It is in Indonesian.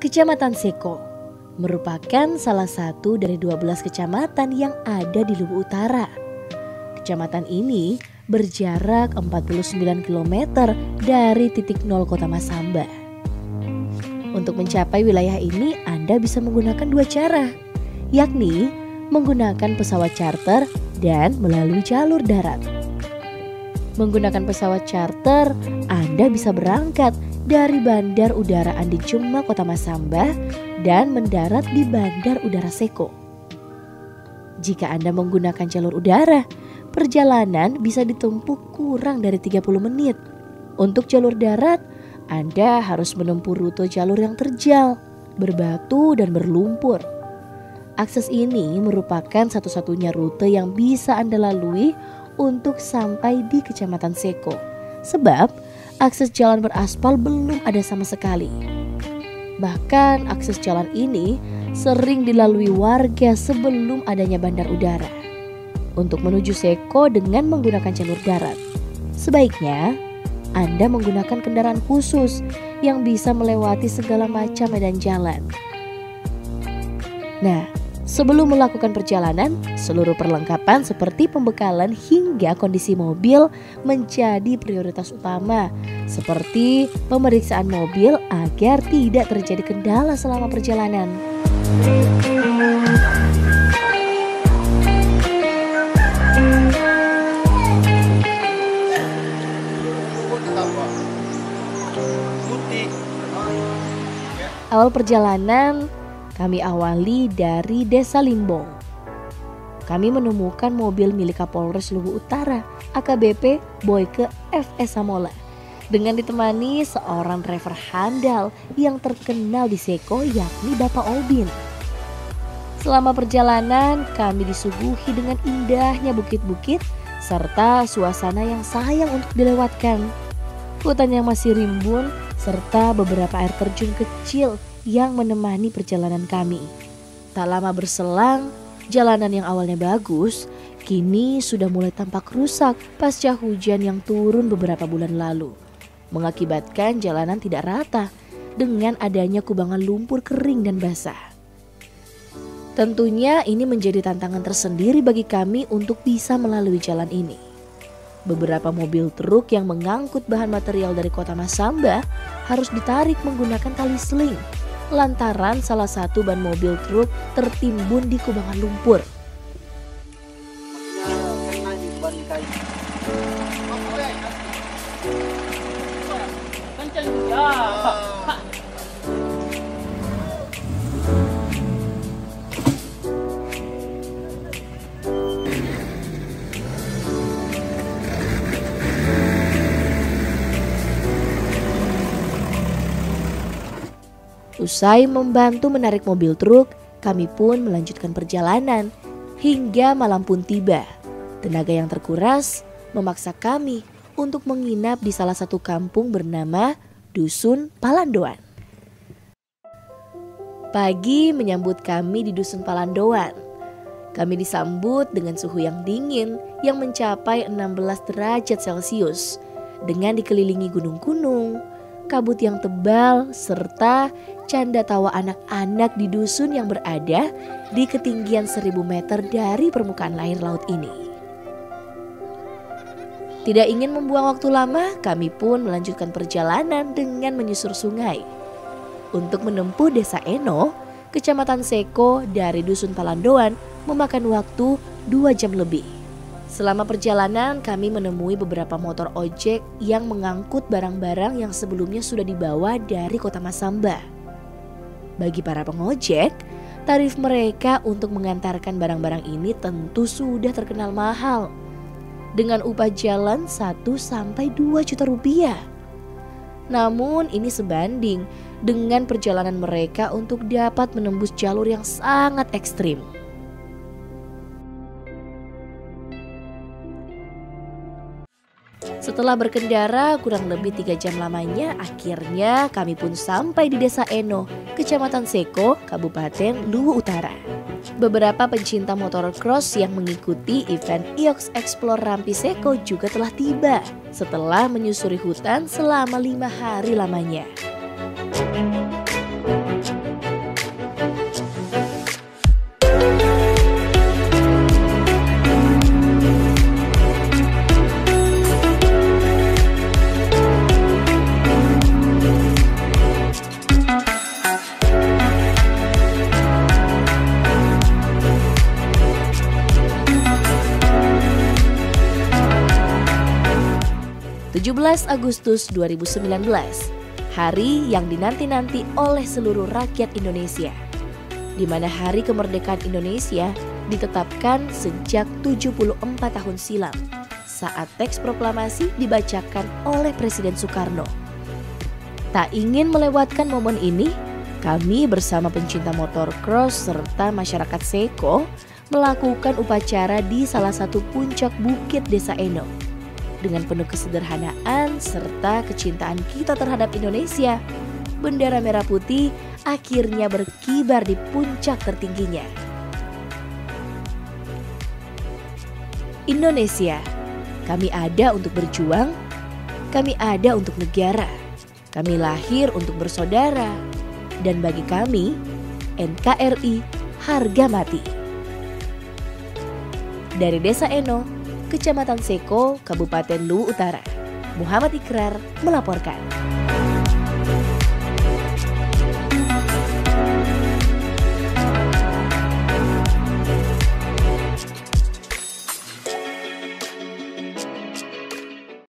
Kecamatan Seko merupakan salah satu dari 12 kecamatan yang ada di Luwu Utara. Kecamatan ini berjarak 49 km dari titik nol Kota Masamba. Untuk mencapai wilayah ini Anda bisa menggunakan dua cara, yakni menggunakan pesawat charter dan melalui jalur darat. Menggunakan pesawat charter, Anda bisa berangkat dari Bandar Udara Andi Cuma Kota Masamba dan mendarat di Bandar Udara Seko. Jika Anda menggunakan jalur udara, perjalanan bisa ditempuh kurang dari 30 menit. Untuk jalur darat, Anda harus menempuh rute jalur yang terjal, berbatu dan berlumpur. Akses ini merupakan satu-satunya rute yang bisa Anda lalui untuk sampai di Kecamatan Seko. Sebab akses jalan beraspal belum ada sama sekali. Bahkan akses jalan ini sering dilalui warga sebelum adanya bandar udara. Untuk menuju Seko dengan menggunakan jalur darat, sebaiknya Anda menggunakan kendaraan khusus yang bisa melewati segala macam medan jalan. Nah, sebelum melakukan perjalanan, seluruh perlengkapan seperti pembekalan hingga kondisi mobil menjadi prioritas utama, seperti pemeriksaan mobil agar tidak terjadi kendala selama perjalanan. Awal perjalanan kami awali dari Desa Limbong. Kami menemukan mobil milik Kapolres Luwu Utara, AKBP Boyke FS Samola, dengan ditemani seorang driver handal yang terkenal di Seko, yakni Bapak Obin. Selama perjalanan kami disuguhi dengan indahnya bukit-bukit serta suasana yang sayang untuk dilewatkan. Hutan yang masih rimbun serta beberapa air terjun kecil yang menemani perjalanan kami. Tak lama berselang, jalanan yang awalnya bagus kini sudah mulai tampak rusak pasca hujan yang turun beberapa bulan lalu, mengakibatkan jalanan tidak rata dengan adanya kubangan lumpur kering dan basah. Tentunya ini menjadi tantangan tersendiri bagi kami untuk bisa melalui jalan ini. Beberapa mobil truk yang mengangkut bahan material dari Kota Masamba harus ditarik menggunakan tali seling lantaran salah satu ban mobil truk tertimbun di kubangan lumpur. Usai membantu menarik mobil truk, kami pun melanjutkan perjalanan hingga malam pun tiba. Tenaga yang terkuras memaksa kami untuk menginap di salah satu kampung bernama Dusun Palandoan. Pagi menyambut kami di Dusun Palandoan. Kami disambut dengan suhu yang dingin yang mencapai 16 derajat Celcius dengan dikelilingi gunung-gunung, kabut yang tebal, serta canda tawa anak-anak di dusun yang berada di ketinggian 1000 meter dari permukaan air laut ini. Tidak ingin membuang waktu lama, kami pun melanjutkan perjalanan dengan menyusur sungai. Untuk menempuh Desa Eno, Kecamatan Seko dari Dusun Palandoan memakan waktu 2 jam lebih. Selama perjalanan kami menemui beberapa motor ojek yang mengangkut barang-barang yang sebelumnya sudah dibawa dari Kota Masamba. Bagi para pengojek, tarif mereka untuk mengantarkan barang-barang ini tentu sudah terkenal mahal, dengan upah jalan 1-2 juta rupiah. Namun ini sebanding dengan perjalanan mereka untuk dapat menembus jalur yang sangat ekstrim. Setelah berkendara kurang lebih 3 jam lamanya, akhirnya kami pun sampai di Desa Eno, Kecamatan Seko, Kabupaten Luwu Utara. Beberapa pencinta motor cross yang mengikuti event IOX Explore Rampi Seko juga telah tiba setelah menyusuri hutan selama 5 hari lamanya. 17 Agustus 2019, hari yang dinanti-nanti oleh seluruh rakyat Indonesia, di mana Hari Kemerdekaan Indonesia ditetapkan sejak 74 tahun silam saat teks proklamasi dibacakan oleh Presiden Soekarno. Tak ingin melewatkan momen ini, kami bersama pencinta motor cross serta masyarakat Seko melakukan upacara di salah satu puncak bukit Desa Eno. Dengan penuh kesederhanaan serta kecintaan kita terhadap Indonesia, bendera merah putih akhirnya berkibar di puncak tertingginya. Indonesia, kami ada untuk berjuang, kami ada untuk negara, kami lahir untuk bersaudara, dan bagi kami, NKRI harga mati. Dari Desa Eno, Kecamatan Seko, Kabupaten Luwu Utara, Muhammad Ikrar melaporkan.